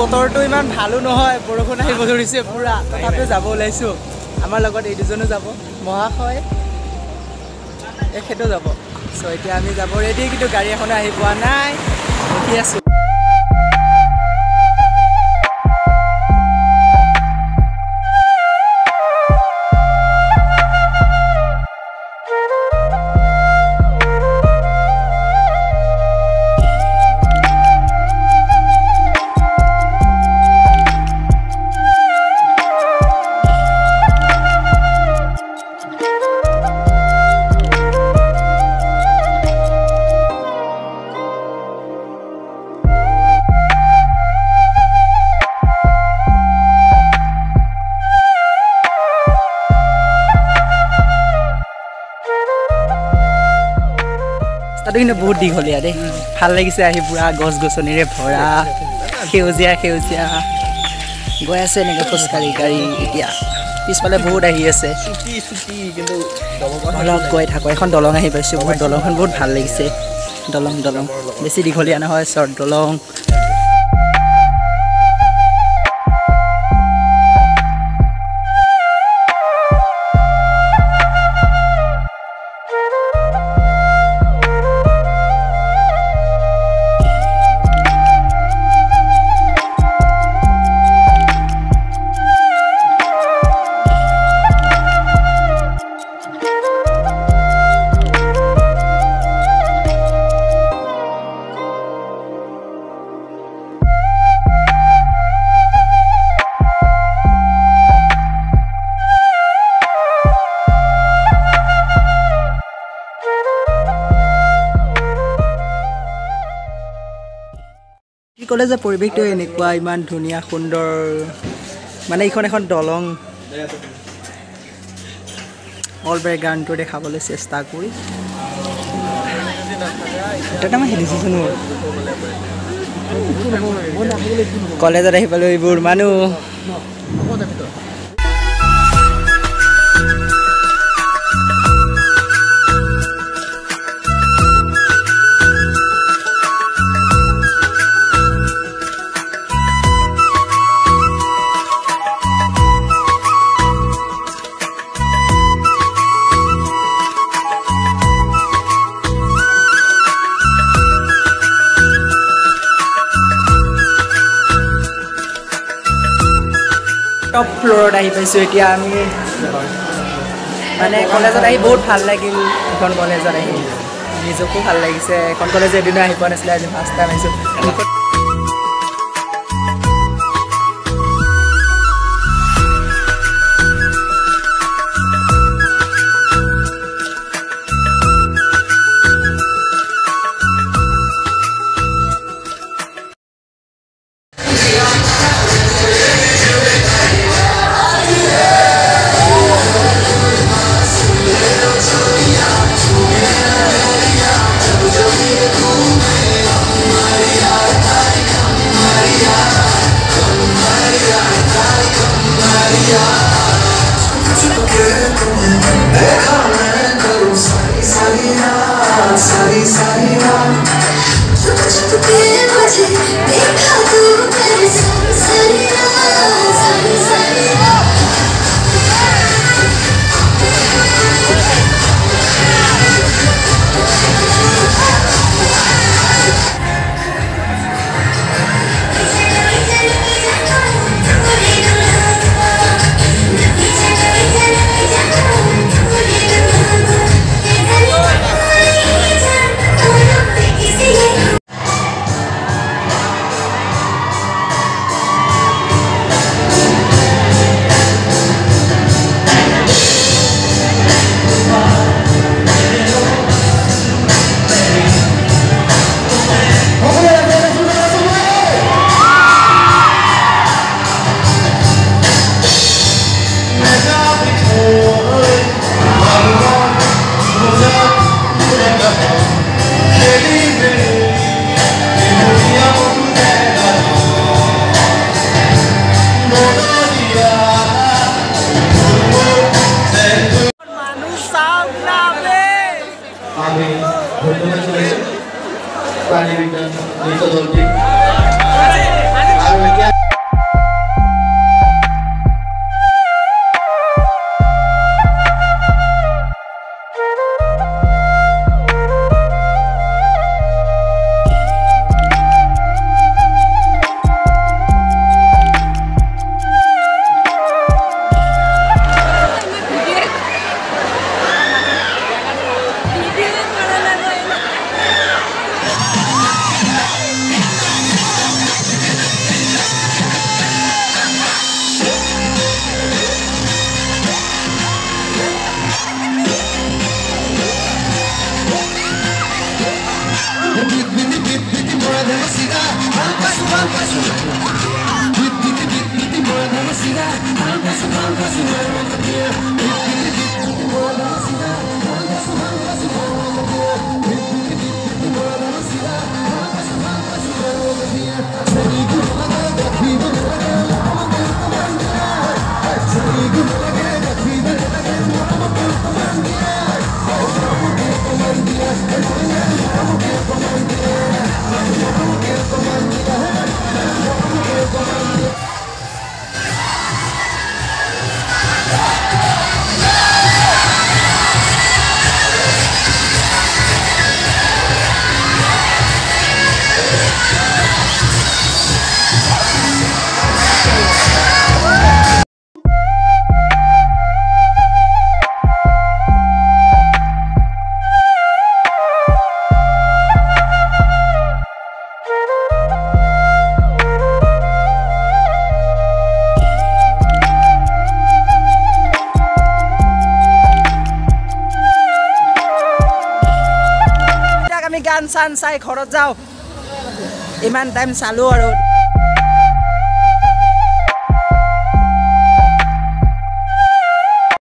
বতৰটো ইমান ভালো নহয় বৰষুণ আহিব ধৰিছে পুৰা তথাপিও যাব ওলাইছো আমাৰ লগত এই দুজনো যাব মহাশয় এখেতো যাব সো এতিয়া আমি যাব ৰেডি কিন্তু গাড়ী এখন আহি পোৱা নাই ৰখি আছো কিন্তু বহুত দীঘলীয়া দেই ভাল লাগিছে আহি পুৰা গছ গছনিৰে ভৰা সেউজীয়া সেউজীয়া গৈ আছে এনেকৈ খোজকাঢ়ি গাড়ী এতিয়া পিছফালে বহুত আহি আছে অলপ গৈ থাকোঁ এখন দলং আহি পাইছোঁ বহুত দলংখন বহুত ভাল লাগিছে দলং বেছি দীঘলীয়া নহয় শ্বৰ্ট দলং কলেজৰ পৰিৱেশটো এনেকুৱা ইমান ধুনীয়া সুন্দৰ মানে এইখন এখন দলং অল বেকগ্ৰাউণ্ডটো দেখাবলৈ চেষ্টা কৰি এটা মই হেলিছিছো কলেজত আহি পালোঁ এইবোৰ মানুহ টপ ফ্ল'ৰত আহি পাইছোঁ এতিয়া আমি মানে কলেজত আহি বহুত ভাল লাগিল এখন কলেজত আহি নিজকো ভাল লাগিছে এখন কলেজ এদিনো আহি পোৱা নাছিলে আজি ফাৰ্ষ্ট টাইম আহিছোঁ Pani Vigan, Nico Dolphin. গান চান চাই ঘৰত যাওঁ ইমান টাইম চালোঁ আৰু